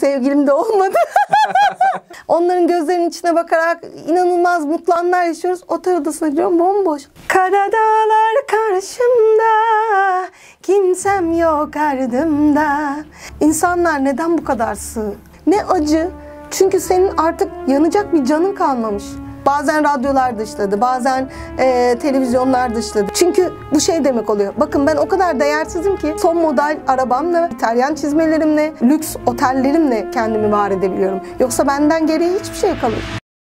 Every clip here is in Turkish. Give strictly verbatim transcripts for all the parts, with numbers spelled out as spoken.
sevgilim de olmadı. Onların gözlerinin içine bakarak inanılmaz mutlu anlar yaşıyoruz. Otel odasına gidiyorum, bomboş. Kara dağlar karşımda, kimsem yok ardımda. İnsanlar neden bu kadar sığ? Ne acı. Çünkü senin artık yanacak bir canın kalmamış. Bazen radyolar dışladı, bazen e, televizyonlar dışladı. Çünkü bu şey demek oluyor. Bakın ben o kadar değersizim ki son model arabamla, İtalyan çizmelerimle, lüks otellerimle kendimi var edebiliyorum. Yoksa benden geriye hiçbir şey kalır.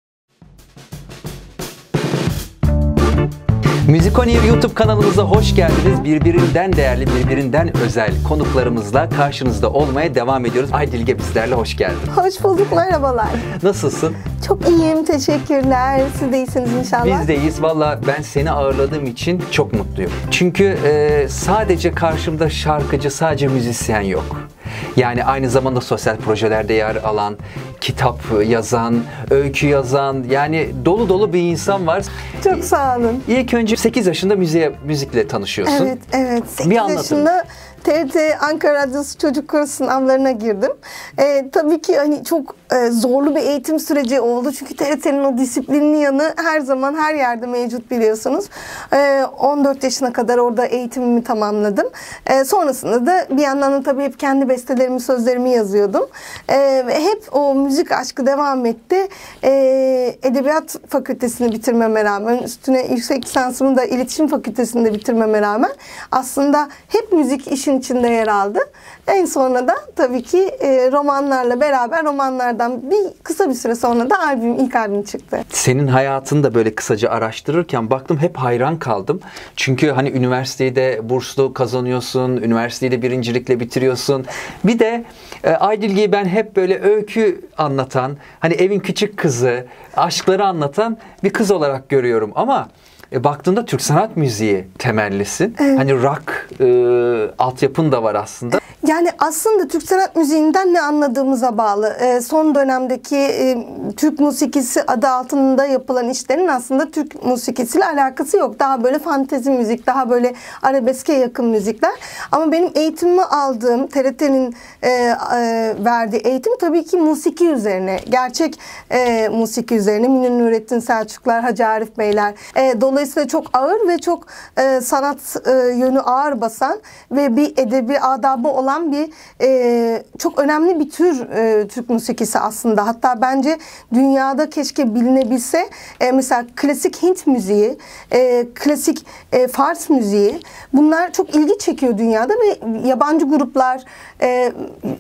Müzik On Air YouTube kanalımıza hoş geldiniz. Birbirinden değerli, birbirinden özel konuklarımızla karşınızda olmaya devam ediyoruz. Aydilge bizlerle hoş geldin. Hoş bulduk, merhabalar. Nasılsın? Çok iyiyim, teşekkürler. Siz de iyisiniz inşallah. Biz de iyiyiz. Valla ben seni ağırladığım için çok mutluyum. Çünkü e, sadece karşımda şarkıcı, sadece müzisyen yok. Yani aynı zamanda sosyal projelerde yer alan, kitap yazan, öykü yazan, yani dolu dolu bir insan var. Çok sağ olun. İlk önce sekiz yaşında müziğe, müzikle tanışıyorsun. Evet, evet. sekiz Bir anlatın. yaşında T R T Ankara Radyosu Çocuk Koro sınavlarına girdim. Ee, tabii ki hani çok e, zorlu bir eğitim süreci oldu. Çünkü T R T'nin o disiplinli yanı her zaman her yerde mevcut biliyorsunuz. Ee, on dört yaşına kadar orada eğitimimi tamamladım. Ee, sonrasında da bir yandan da tabii hep kendi bestelerimi, sözlerimi yazıyordum. Ee, hep o müzik aşkı devam etti. Ee, Edebiyat Fakültesini bitirmeme rağmen, üstüne yüksek lisansımı da İletişim Fakültesinde bitirmeme rağmen aslında hep müzik işin içinde yer aldı. En sonra da tabii ki e, romanlarla beraber romanlardan bir kısa bir süre sonra da albüm, ilk albüm çıktı. Senin hayatını da böyle kısaca araştırırken baktım, hep hayran kaldım. Çünkü hani üniversiteyi de burslu kazanıyorsun, üniversiteyi de birincilikle bitiriyorsun. Bir de e, Aydilge'yi ben hep böyle öykü anlatan, hani evin küçük kızı, aşkları anlatan bir kız olarak görüyorum ama E, baktığında Türk sanat müziği temellisin. Evet. Hani rock e, altyapın da var aslında. Yani aslında Türk sanat müziğinden ne anladığımıza bağlı. E, son dönemdeki e, Türk musikisi adı altında yapılan işlerin aslında Türk musikisiyle alakası yok. Daha böyle fantezi müzik, daha böyle arabeske yakın müzikler. Ama benim eğitimimi aldığım, T R T'nin e, e, verdiği eğitim tabii ki musiki üzerine. Gerçek e, musiki üzerine. Münir Nurettin Selçuklar, Hacı Arif Beyler. E, dolayısıyla çok ağır ve çok e, sanat e, yönü ağır basan ve bir edebi adabı olan bir e, çok önemli bir tür e, Türk musikisi aslında. Hatta bence dünyada keşke bilinebilse. E, mesela klasik Hint müziği, e, klasik e, Fars müziği, bunlar çok ilgi çekiyor dünyada ve yabancı gruplar, e,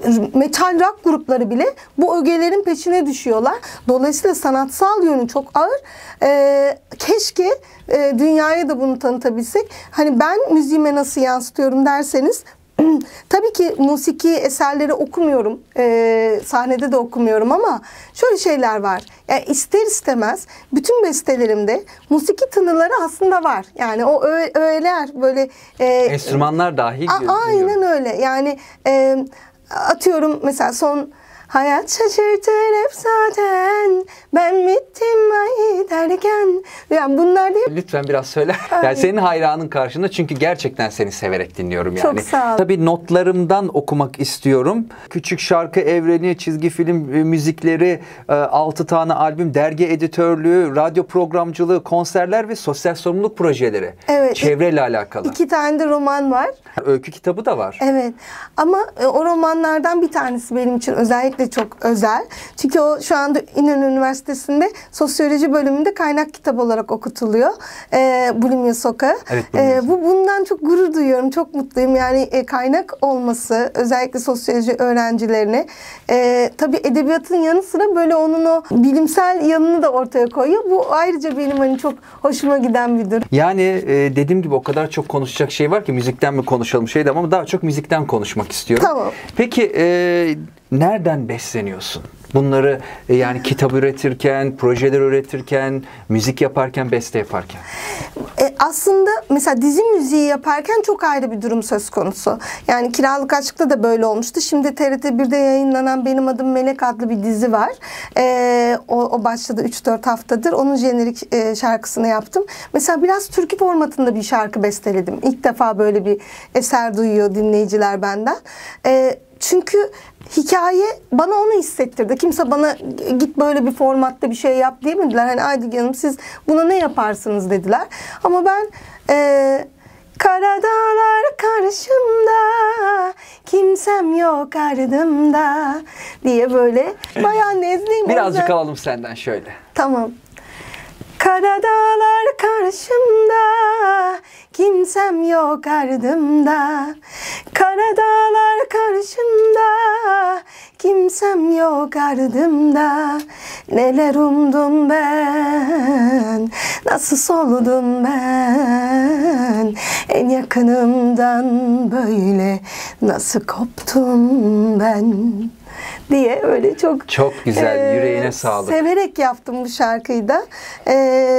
metal rock grupları bile bu ögelerin peşine düşüyorlar. Dolayısıyla sanatsal yönü çok ağır. E, keşke e, dünyaya da bunu tanıtabilsek. Hani ben müziğime nasıl yansıtıyorum derseniz, tabii ki musiki eserleri okumuyorum, e, sahnede de okumuyorum ama şöyle şeyler var. Yani ister istemez bütün bestelerimde musiki tınıları aslında var. Yani o öğeler böyle... E, enstrümanlar dahil. A, aynen öyle. Yani e, atıyorum mesela son... Hayat şaşırtır hep zaten, ben bittim ay derken. Yani bunlar değil. Lütfen biraz söyle. Yani senin hayranın karşında, çünkü gerçekten seni severek dinliyorum yani. Çok sağ ol. Tabii notlarımdan okumak istiyorum. Küçük şarkı evreni, çizgi film müzikleri, altı tane albüm, dergi editörlüğü, radyo programcılığı, konserler ve sosyal sorumluluk projeleri. Evet. Çevreyle alakalı. İki tane de roman var. Öykü kitabı da var. Evet. Ama o romanlardan bir tanesi benim için özellikle çok özel. Çünkü o şu anda İnönü Üniversitesi'nde sosyoloji bölümünde kaynak kitap olarak okutuluyor. E, Bulimya Sokağı. Evet, e, bu bundan çok gurur duyuyorum. Çok mutluyum. Yani e, kaynak olması özellikle sosyoloji öğrencilerine. E, tabii edebiyatın yanı sıra böyle onun o bilimsel yanını da ortaya koyuyor. Bu ayrıca benim hani çok hoşuma giden bir durum. Yani e, dediğim gibi o kadar çok konuşacak şey var ki, müzikten mi konuşalım şeyden, ama daha çok müzikten konuşmak istiyorum. Tamam. Peki e, nereden besleniyorsun? Bunları e, yani kitap üretirken, projeler üretirken, müzik yaparken, beste yaparken. E, aslında mesela dizi müziği yaparken çok ayrı bir durum söz konusu. Yani Kiralık Aşk'ta da böyle olmuştu. Şimdi T R T bir'de yayınlanan Benim Adım Melek adlı bir dizi var. E, o, o başladı üç dört haftadır. Onun jenerik e, şarkısını yaptım. Mesela biraz türkü formatında bir şarkı besteledim. İlk defa böyle bir eser duyuyor dinleyiciler benden. E, çünkü hikaye bana onu hissettirdi. Kimse bana git böyle bir formatta bir şey yap diyemediler. Hani Aydilge Hanım siz buna ne yaparsınız dediler. Ama ben e, kara dağlar karşımda, kimsem yok ardımda diye böyle bayağı nezleyim. Birazcık yüzden... alalım senden şöyle. Tamam. Kara dağlar karşımda, kimsem yok ardımda. Kara dağlar karşımda, kimsem yok ardımda. Neler umdum ben, nasıl soldum ben. En yakınımdan böyle nasıl koptum ben diye öyle çok çok güzel, e, yüreğine sağlık. Severek yaptım bu şarkıyı da. E,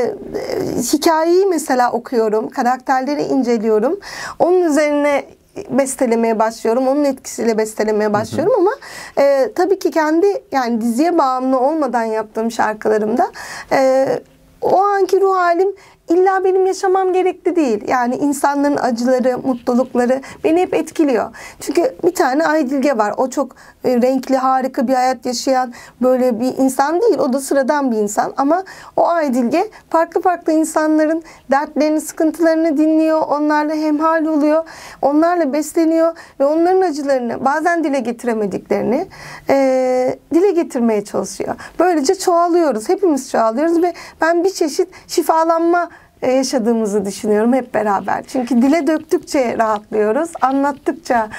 hikayeyi mesela okuyorum, karakterleri inceliyorum. Onun üzerine bestelemeye başlıyorum. Onun etkisiyle bestelemeye başlıyorum. Hı hı. Ama e, tabii ki kendi yani diziye bağımlı olmadan yaptığım şarkılarımda e, o anki ruh halim İlla benim yaşamam gerekli değil. Yani insanların acıları, mutlulukları beni hep etkiliyor. Çünkü bir tane Aydilge var. O çok renkli, harika bir hayat yaşayan böyle bir insan değil. O da sıradan bir insan. Ama o Aydilge farklı farklı insanların dertlerini, sıkıntılarını dinliyor. Onlarla hemhal oluyor. Onlarla besleniyor. Ve onların acılarını, bazen dile getiremediklerini e, dile getirmeye çalışıyor. Böylece çoğalıyoruz. Hepimiz çoğalıyoruz ve ben bir çeşit şifalanma yaşadığımızı düşünüyorum hep beraber. Çünkü dile döktükçe rahatlıyoruz. Anlattıkça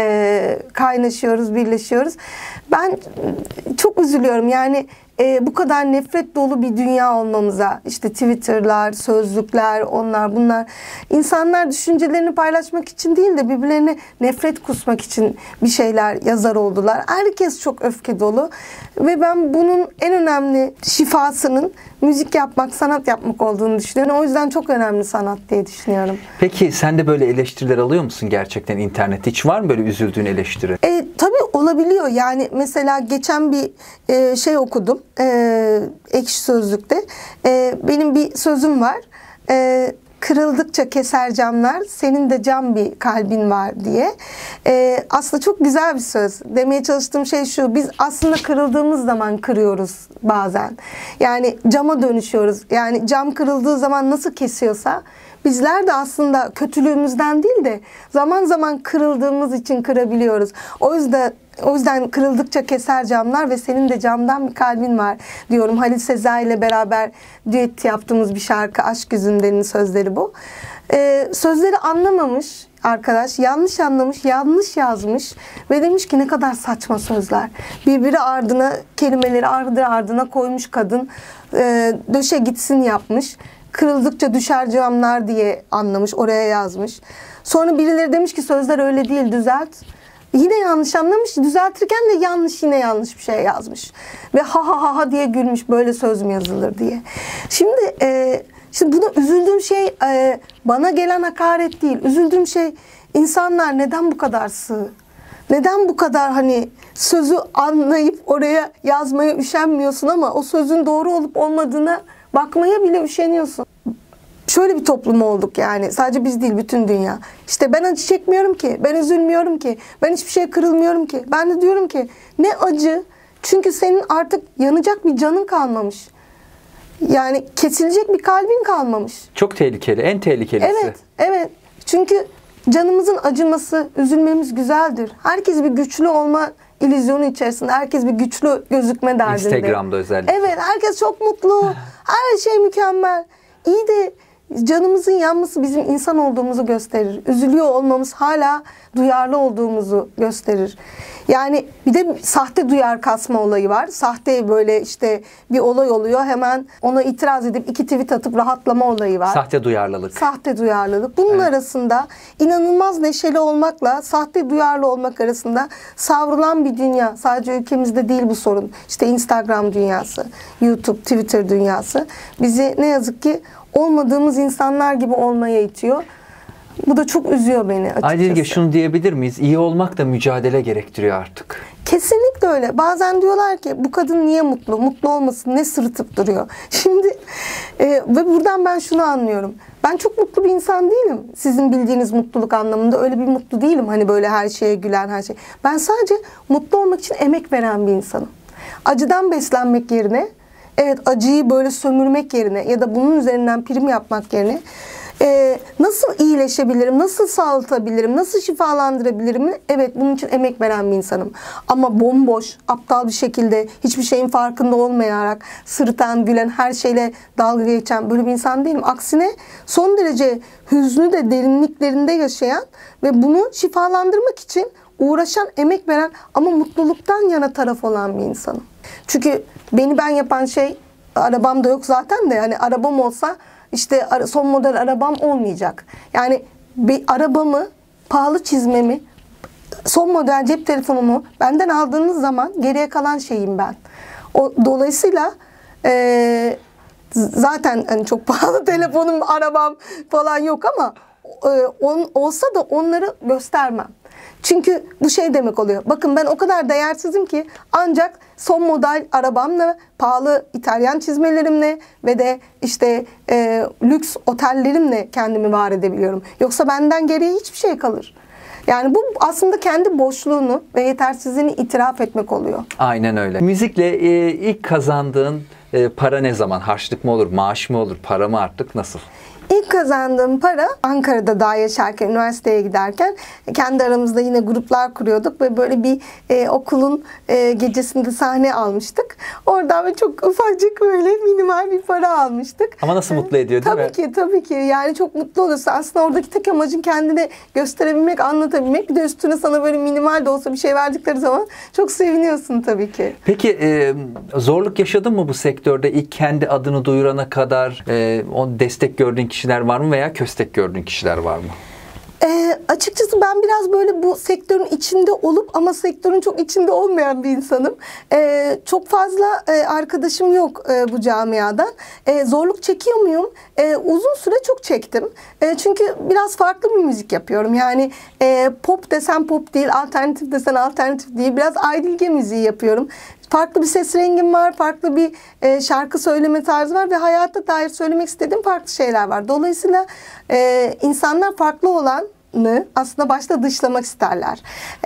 e, kaynaşıyoruz, birleşiyoruz. Ben çok üzülüyorum. Yani e, bu kadar nefret dolu bir dünya olmamıza. İşte Twitter'lar, sözlükler, onlar bunlar. İnsanlar düşüncelerini paylaşmak için değil de birbirlerine nefret kusmak için bir şeyler yazar oldular. Herkes çok öfke dolu. Ve ben bunun en önemli şifasının müzik yapmak, sanat yapmak olduğunu düşünüyorum. O yüzden çok önemli sanat diye düşünüyorum. Peki sen de böyle eleştiriler alıyor musun gerçekten internette? Hiç var mı böyle üzüldüğün eleştiri? E, tabii olabiliyor. Yani mesela geçen bir e, şey okudum. E, Ekşi Sözlük'te. E, benim bir sözüm var. E, Kırıldıkça keser camlar, senin de cam bir kalbin var diye. Ee, aslında çok güzel bir söz. Demeye çalıştığım şey şu, biz aslında kırıldığımız zaman kırıyoruz bazen. Yani cama dönüşüyoruz. Yani cam kırıldığı zaman nasıl kesiyorsa, bizler de aslında kötülüğümüzden değil de zaman zaman kırıldığımız için kırabiliyoruz. O yüzden O yüzden kırıldıkça keser camlar ve senin de camdan bir kalbin var diyorum. Halil Sezai ile beraber düet yaptığımız bir şarkı Aşk Yüzünden'in sözleri bu. Ee, sözleri anlamamış arkadaş, yanlış anlamış, yanlış yazmış ve demiş ki ne kadar saçma sözler. Birbiri ardına, kelimeleri ardı ardına koymuş kadın. Ee, döşe gitsin yapmış. Kırıldıkça düşer camlar diye anlamış, oraya yazmış. Sonra birileri demiş ki sözler öyle değil, düzelt. Yine yanlış anlamış. Düzeltirken de yanlış, yine yanlış bir şey yazmış. Ve ha ha ha ha diye gülmüş. Böyle söz mü yazılır diye. Şimdi e, şimdi buna üzüldüğüm şey e, bana gelen hakaret değil. Üzüldüğüm şey insanlar neden bu kadar sığ? Neden bu kadar hani sözü anlayıp oraya yazmaya üşenmiyorsun ama o sözün doğru olup olmadığına bakmaya bile üşeniyorsun. Şöyle bir toplum olduk yani. Sadece biz değil, bütün dünya. İşte ben acı çekmiyorum ki. Ben üzülmüyorum ki. Ben hiçbir şeye kırılmıyorum ki. Ben de diyorum ki ne acı. Çünkü senin artık yanacak bir canın kalmamış. Yani kesilecek bir kalbin kalmamış. Çok tehlikeli. En tehlikelisi. Evet. Evet. Çünkü canımızın acıması, üzülmemiz güzeldir. Herkes bir güçlü olma illüzyonu içerisinde. Herkes bir güçlü gözükme derdinde. Instagram'da özellikle. Evet. Herkes çok mutlu. Her şey mükemmel. İyi de canımızın yanması bizim insan olduğumuzu gösterir. Üzülüyor olmamız hala duyarlı olduğumuzu gösterir. Yani bir de sahte duyar kasma olayı var. Sahte böyle işte bir olay oluyor. Hemen ona itiraz edip iki tweet atıp rahatlama olayı var. Sahte duyarlılık. Sahte duyarlılık. Bunun evet. arasında inanılmaz neşeli olmakla sahte duyarlı olmak arasında savrulan bir dünya. Sadece ülkemizde değil bu sorun. İşte Instagram dünyası, YouTube, Twitter dünyası bizi ne yazık ki olmadığımız insanlar gibi olmaya itiyor. Bu da çok üzüyor beni açıkçası. Aydilge şunu diyebilir miyiz? İyi olmak da mücadele gerektiriyor artık. Kesinlikle öyle. Bazen diyorlar ki bu kadın niye mutlu? Mutlu olmasın, ne sırıtıp duruyor? Şimdi e, ve buradan ben şunu anlıyorum. Ben çok mutlu bir insan değilim. Sizin bildiğiniz mutluluk anlamında öyle bir mutlu değilim. Hani böyle her şeye gülen, her şey. Ben sadece mutlu olmak için emek veren bir insanım. Acıdan beslenmek yerine, evet acıyı böyle sömürmek yerine ya da bunun üzerinden prim yapmak yerine Ee, nasıl iyileşebilirim, nasıl sağlatabilirim, nasıl şifalandırabilirim? Evet, bunun için emek veren bir insanım. Ama bomboş, aptal bir şekilde hiçbir şeyin farkında olmayarak sırıtan, gülen, her şeyle dalga geçen böyle bir insan değilim. Aksine son derece hüznü de derinliklerinde yaşayan ve bunu şifalandırmak için uğraşan, emek veren ama mutluluktan yana taraf olan bir insanım. Çünkü beni ben yapan şey, arabam da yok zaten de, yani arabam olsa İşte son model arabam olmayacak. Yani bir arabamı, pahalı çizmemi, son model cep telefonumu benden aldığınız zaman geriye kalan şeyim ben. O, dolayısıyla e, zaten hani çok pahalı telefonum, arabam falan yok ama e, on, olsa da onları göstermem. Çünkü bu şey demek oluyor. Bakın ben o kadar değersizim ki ancak son model arabamla, pahalı İtalyan çizmelerimle ve de işte e, lüks otellerimle kendimi var edebiliyorum. Yoksa benden geriye hiçbir şey kalır. Yani bu aslında kendi boşluğunu ve yetersizliğini itiraf etmek oluyor. Aynen öyle. Müzikle e, ilk kazandığın e, para ne zaman? Harçlık mı olur, maaş mı olur, para mı artık nasıl? İlk kazandığım para Ankara'da daha yaşarken, üniversiteye giderken kendi aramızda yine gruplar kuruyorduk ve böyle bir e, okulun e, gecesinde sahne almıştık. Oradan böyle çok ufacık böyle minimal bir para almıştık. Ama nasıl mutlu ediyor değil tabii mi? Tabii ki, tabii ki. Yani çok mutlu oluyorsun. Aslında oradaki tek amacın kendini gösterebilmek, anlatabilmek. Bir de üstüne sana böyle minimal de olsa bir şey verdikleri zaman çok seviniyorsun tabii ki. Peki e, zorluk yaşadın mı bu sektörde? İlk kendi adını duyurana kadar e, o destek gördüğün kişiler var mı veya köstek gördüğün kişiler var mı? E, açıkçası ben biraz böyle bu sektörün içinde olup ama sektörün çok içinde olmayan bir insanım. E, çok fazla e, arkadaşım yok e, bu camiadan. E, zorluk çekiyor muyum? E, uzun süre çok çektim. E, çünkü biraz farklı bir müzik yapıyorum. Yani e, pop desen pop değil, alternatif desen alternatif değil. Biraz aydilge müziği yapıyorum. Farklı bir ses rengim var, farklı bir e, şarkı söyleme tarzı var ve hayata dair söylemek istediğim farklı şeyler var. Dolayısıyla e, insanlar farklı olanı aslında başta dışlamak isterler.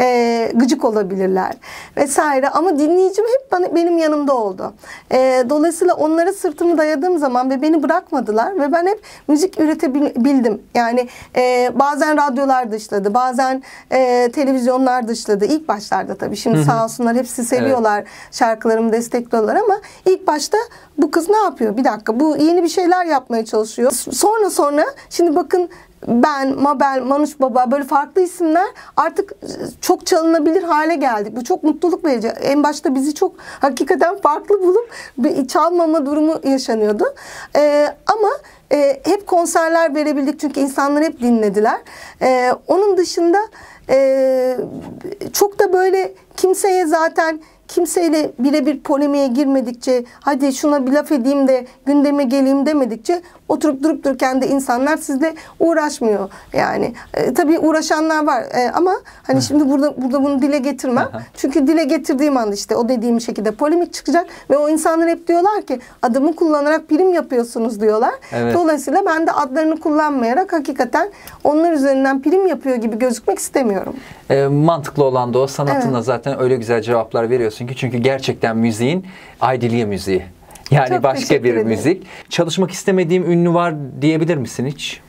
E, gıcık olabilirler vesaire ama dinleyicim hep bana, benim yanımda oldu. E, dolayısıyla onlara sırtımı dayadığım zaman ve beni bırakmadılar ve ben hep müzik üretebildim. Yani e, bazen radyolar dışladı, bazen e, televizyonlar dışladı. İlk başlarda tabii. Şimdi Hı-hı. sağ olsunlar hepsi seviyorlar. Evet. Şarkılarımı destekliyorlar ama ilk başta bu kız ne yapıyor? Bir dakika, bu yeni bir şeyler yapmaya çalışıyor. Sonra sonra şimdi bakın ben, Mabel, Manuş Baba böyle farklı isimler artık çok çalınabilir hale geldik. Bu çok mutluluk verici. En başta bizi çok hakikaten farklı bulup bir çalmama durumu yaşanıyordu. Ee, ama e, hep konserler verebildik çünkü insanlar hep dinlediler. Ee, onun dışında e, çok da böyle kimseye zaten kimseyle birebir polemiğe girmedikçe, hadi şuna bir laf edeyim de gündeme geleyim demedikçe oturup durup dururken de insanlar sizle uğraşmıyor. Yani e, tabii uğraşanlar var e, ama hani şimdi burada burada bunu dile getirmem. Çünkü dile getirdiğim anda işte o dediğim şekilde polemik çıkacak ve o insanlar hep diyorlar ki adımı kullanarak prim yapıyorsunuz diyorlar. Evet. Dolayısıyla ben de adlarını kullanmayarak hakikaten onlar üzerinden prim yapıyor gibi gözükmek istemiyorum. E, mantıklı olan da o. Sanatınla evet. zaten öyle güzel cevaplar veriyorsun ki çünkü gerçekten müziğin aydilye müziği. Yani Çok başka bir ederim. müzik. Çalışmak istemediğim ünlü var diyebilir misin hiç?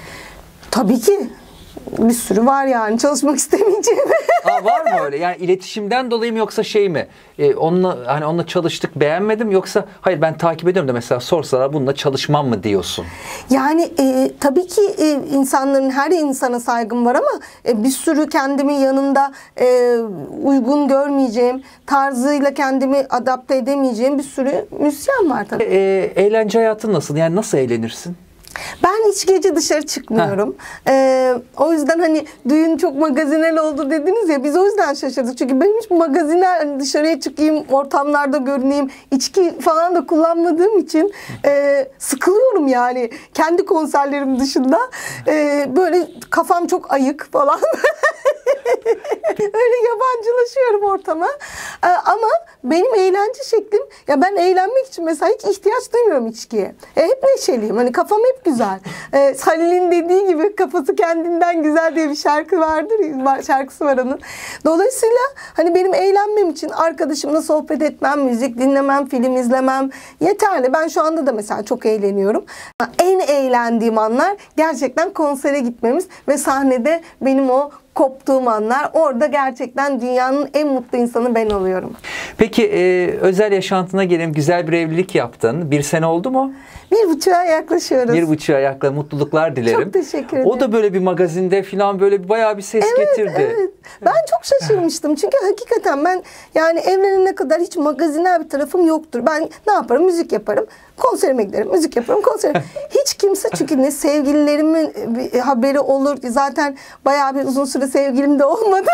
Tabii ki. Bir sürü var yani çalışmak istemeyeceğim. Aa, var mı öyle? Yani iletişimden dolayı mı yoksa şey mi? Ee, onunla hani onunla çalıştık beğenmedim yoksa hayır ben takip ediyorum da mesela sorsalar bununla çalışmam mı diyorsun? Yani e, tabii ki e, insanların her insana saygım var ama e, bir sürü kendimi yanında e, uygun görmeyeceğim, tarzıyla kendimi adapte edemeyeceğim bir sürü müzisyen var tabii. E, eğlence hayatın nasıl? Yani nasıl eğlenirsin? Ben hiç gece dışarı çıkmıyorum. Ee, o yüzden hani düğün çok magazinel oldu dediniz ya, biz o yüzden şaşırdık. Çünkü benim hiç magazinel hani dışarıya çıkayım, ortamlarda görüneyim, içki falan da kullanmadığım için e, sıkılıyorum yani. Kendi konserlerim dışında e, böyle kafam çok ayık falan. Öyle yabancılaşıyorum ortama. Ee, ama benim eğlence şeklim, ya ben eğlenmek için mesela hiç ihtiyaç duymuyorum içkiye. E, hep neşeliyim. Hani kafam hep güzel. E, Halil'in dediği gibi kafası kendinden güzel diye bir şarkı vardır. Şarkısı var onun. Dolayısıyla hani benim eğlenmem için arkadaşımla sohbet etmem, müzik dinlemem, film izlemem yeterli. Ben şu anda da mesela çok eğleniyorum. En eğlendiğim anlar gerçekten konsere gitmemiz ve sahnede benim o koptuğum anlar. Orada gerçekten dünyanın en mutlu insanı ben oluyorum. Peki e, özel yaşantına gelelim. Güzel bir evlilik yaptın. Bir sene oldu mu? Bir buçuğa yaklaşıyoruz. Bir buçuğa yakla mutluluklar dilerim. Çok teşekkür ederim. O da böyle bir magazinde falan böyle bayağı bir ses evet, getirdi. Evet. Ben çok şaşırmıştım. Çünkü hakikaten ben yani evlenene kadar hiç magazinel bir tarafım yoktur. Ben ne yaparım? Müzik yaparım. Konserime giderim. Müzik yaparım. Konserim. Hiç kimse, çünkü ne sevgililerimin bir haberi olur. Zaten bayağı bir uzun süre sevgilim de olmadı.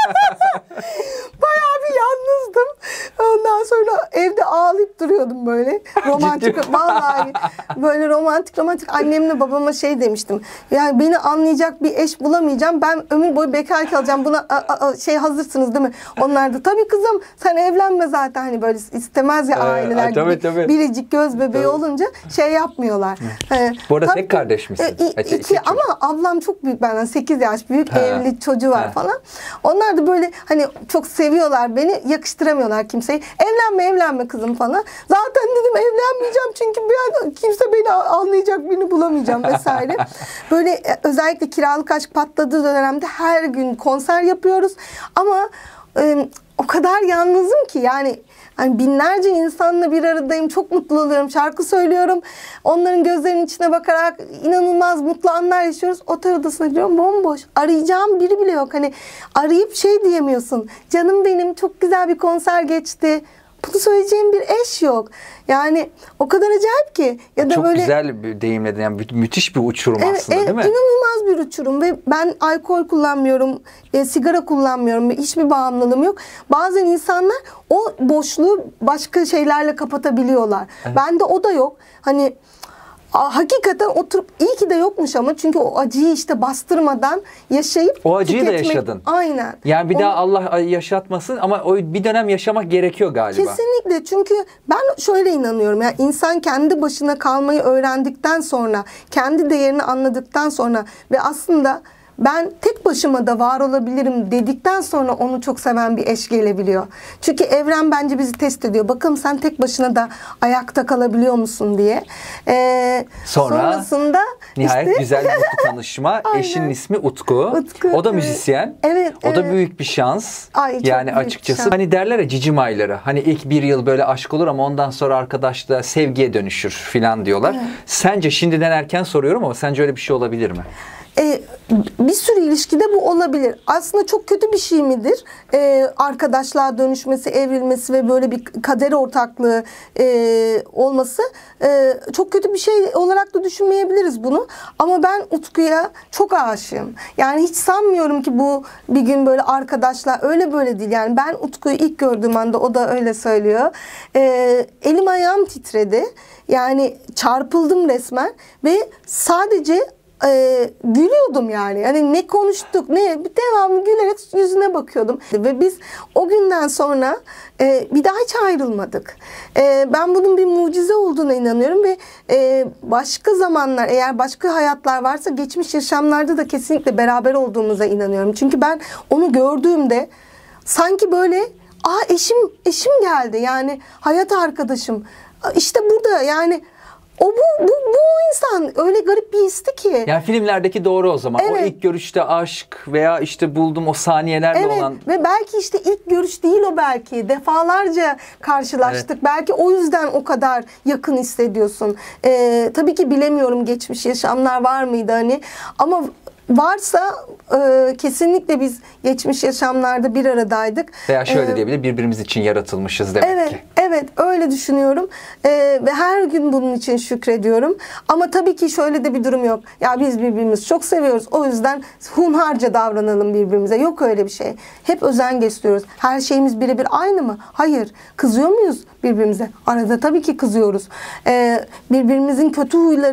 Bayağı bir yalnızdım. Ondan sonra evde ağlayıp duruyordum böyle. Romantik. Vallahi böyle romantik romantik. Annemle babama şey demiştim. Yani beni anlayacak bir eş bulamayacağım. Ben ömür boyu bekar kalacağım. Buna a, a, şey hazırsınız değil mi? Onlar da tabii kızım sen evlenme zaten, hani böyle istemez ya aileler ee, gibi. tabii, tabii. Biricik göz bebeği tabii. olunca şey yapmıyorlar. Ee, Bu arada tabii, tek kardeş misin? E, iki, iki ama ablam çok büyük benden. sekiz yaş büyük, ha. evli çocuğu var ha. falan. Onlar da böyle hani çok seviyorlar beni. Yakıştıramıyorlar kimseyi. Evlenme evlenme kızım falan. Zaten dedim evlenmeyeceğim çünkü ben, kimse beni anlayacak birini bulamayacağım vesaire. Böyle özellikle kiralık aşk patladığı dönemde her gün konser yapıyoruz. Ama e, o kadar yalnızım ki yani, yani binlerce insanla bir aradayım. Çok mutlu oluyorum. Şarkı söylüyorum. Onların gözlerinin içine bakarak inanılmaz mutlu anlar yaşıyoruz. Otel odasına gidiyorum. Bomboş. Arayacağım biri bile yok. Hani arayıp şey diyemiyorsun. Canım benim çok güzel bir konser geçti. Bunu söyleyeceğim bir eş yok. Yani o kadar acayip ki. Ya da çok böyle, güzel bir deyimledin. Yani mü- müthiş bir uçurum evet, aslında evet, değil mi? İnanılmaz bir uçurum ve ben alkol kullanmıyorum, e, sigara kullanmıyorum, hiçbir bağımlılığım yok. Bazen insanlar o boşluğu başka şeylerle kapatabiliyorlar. Evet. Bende o da yok. Hani hakikaten oturup iyi ki de yokmuş ama çünkü o acıyı işte bastırmadan yaşayıp o acıyı tüketmek. da yaşadın. Aynen. Yani bir Onu, daha Allah yaşatmasın ama o bir dönem yaşamak gerekiyor galiba. Kesinlikle, çünkü ben şöyle inanıyorum. Yani insan kendi başına kalmayı öğrendikten sonra, kendi değerini anladıktan sonra ve aslında ben tek başıma da var olabilirim dedikten sonra onu çok seven bir eş gelebiliyor. Çünkü evren bence bizi test ediyor. Bakalım sen tek başına da ayakta kalabiliyor musun diye. Ee, Sonra sonrasında nihayet işte, güzel bir mutlu tanışma. Eşinin ismi Utku. Utku. O da müzisyen. Evet. O evet. da büyük bir şans. Ay, yani açıkçası şans. Hani derler ya cicim ayları. Hani ilk bir yıl böyle aşk olur ama ondan sonra arkadaşlığa, sevgiye dönüşür filan diyorlar. Evet. Sence şimdiden erken soruyorum ama sence öyle bir şey olabilir mi? Ee, bir sürü ilişkide bu olabilir. Aslında çok kötü bir şey midir? Ee, arkadaşlığa dönüşmesi, evrilmesi ve böyle bir kader ortaklığı e, olması e, çok kötü bir şey olarak da düşünmeyebiliriz bunu. Ama ben Utku'ya çok aşığım. Yani hiç sanmıyorum ki bu bir gün böyle arkadaşlar, öyle böyle değil. Yani ben Utku'yu ilk gördüğüm anda, o da öyle söylüyor. Ee, elim ayağım titredi. Yani çarpıldım resmen ve sadece Ee, gülüyordum yani. Yani ne konuştuk, ne devamlı gülerek yüzüne bakıyordum. Ve biz o günden sonra e, bir daha hiç ayrılmadık. E, ben bunun bir mucize olduğuna inanıyorum ve e, başka zamanlar, eğer başka hayatlar varsa geçmiş yaşamlarda da kesinlikle beraber olduğumuza inanıyorum. Çünkü ben onu gördüğümde sanki böyle, aa eşim eşim geldi, yani hayat arkadaşım. İşte burada yani. O bu, bu, bu insan öyle garip bir histi ki. Yani filmlerdeki doğru o zaman. Evet. O ilk görüşte aşk veya işte buldum o saniyelerle evet. olan. Ve belki işte ilk görüş değil o belki. Defalarca karşılaştık. Evet. Belki o yüzden o kadar yakın hissediyorsun. Ee, tabii ki bilemiyorum geçmiş yaşamlar var mıydı hani. Ama varsa e, kesinlikle biz geçmiş yaşamlarda bir aradaydık. Veya şöyle ee, diyebilir, birbirimiz için yaratılmışız demek evet, ki. Evet, öyle düşünüyorum. Ee, ve her gün bunun için şükrediyorum. Ama tabii ki şöyle de bir durum yok. Ya biz birbirimizi çok seviyoruz. O yüzden hunharca davranalım birbirimize. Yok öyle bir şey. Hep özen gösteriyoruz. Her şeyimiz birebir aynı mı? Hayır. Kızıyor muyuz birbirimize? Arada tabii ki kızıyoruz. Ee, birbirimizin kötü huylarını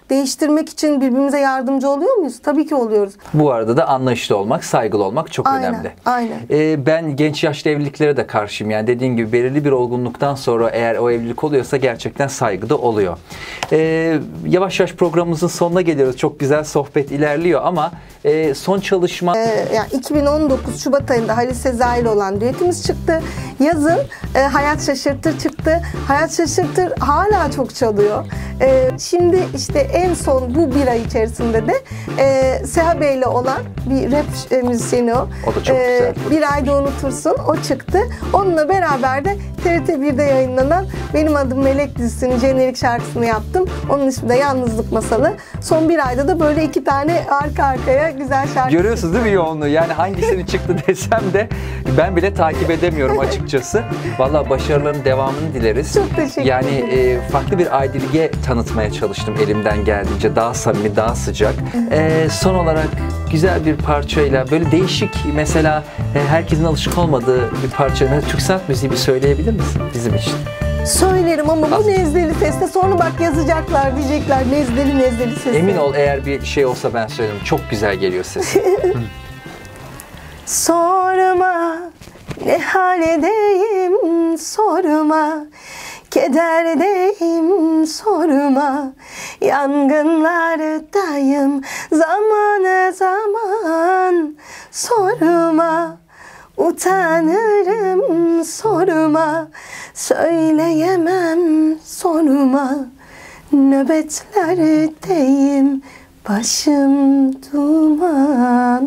değiştirmek için birbirimize yardımcı oluyor muyuz? Tabii ki oluyoruz. Bu arada da anlayışlı olmak, saygılı olmak çok Aynen, önemli. aynen. Ee, ben genç yaşta evliliklere de karşıyım. Yani dediğin gibi belirli bir olgunluktan sonra eğer o evlilik oluyorsa gerçekten saygı da oluyor. Ee, yavaş yavaş programımızın sonuna geliyoruz. Çok güzel sohbet ilerliyor ama e, son çalışma... Ee, yani iki bin on dokuz Şubat ayında Halis Sezai ile olan düetimiz çıktı. Yazın e, Hayat Şaşırtır çıktı. Hayat Şaşırtır hala çok çalıyor. E, şimdi işte en son bu bir ay içerisinde de e, Seha Bey ile olan bir rap e, müzisyeni o. O da çok E, güzel. Bir ayda unutursun. O çıktı. Onunla beraber de T R T bir'de yayınlanan Benim Adım Melek dizisinin jenerik şarkısını yaptım. Onun ismi de Yalnızlık Masalı. Son bir ayda da böyle iki tane arka arkaya güzel şarkı. Görüyorsunuz değil mi yoğunluğu? Yani hangisinin çıktı desem de ben bile takip edemiyorum açıkçası. Vallahi başarıların devamını dileriz. Çok teşekkür yani, ederim. Yani e, farklı bir Aydilge tanıtmaya çalıştım elimden geldiğince. Daha samimi, daha sıcak. E, son olarak güzel bir parçayla böyle değişik, mesela e, herkesin alışık olmadığı bir parça. Türk sanat müziği bir söyleyebilir misin bizim için? Söylerim ama bu nezleli sesle sonra bak yazacaklar, diyecekler nezleli nezleli sesle. Emin ol, eğer bir şey olsa ben söylerim. Çok güzel geliyor sesi. Sorma ne haldeyim, sorma kederdeyim, sorma yangınlardayım zaman zaman, sorma utanırım, sorma söyleyemem, sorma nöbetlerdeyim, başım duman.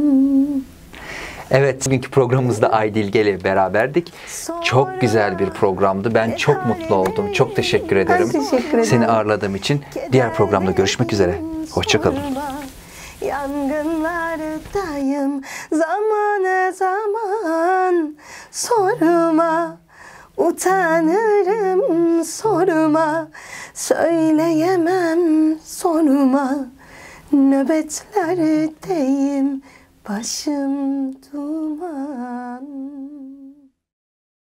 Evet, bugünkü programımızda Aydilge ile beraberdik. Çok güzel bir programdı. Ben çok mutlu oldum. Çok teşekkür ederim. Ben teşekkür ederim. Seni ağırladığım için. Diğer programda görüşmek üzere. Hoşça kalın. Yangınlardayım zaman zaman, sorma utanırım, sorma söyleyemem, sorma nöbetlerdeyim, başım duman.